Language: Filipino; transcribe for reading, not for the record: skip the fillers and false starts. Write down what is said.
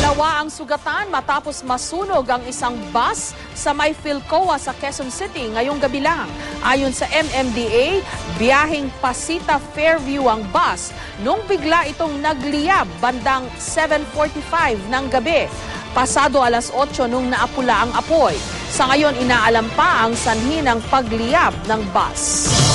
Dalawa ang sugatan matapos masunog ang isang bus sa may Philcoa sa Quezon City ngayong gabi lang. Ayon sa MMDA, biyaheng Pasita Fairview ang bus nung bigla itong nagliyab bandang 7:45 ng gabi. Pasado alas 8 nung naapula ang apoy. Sa ngayon, inaalam pa ang sanhi ng pagliyab ng bus.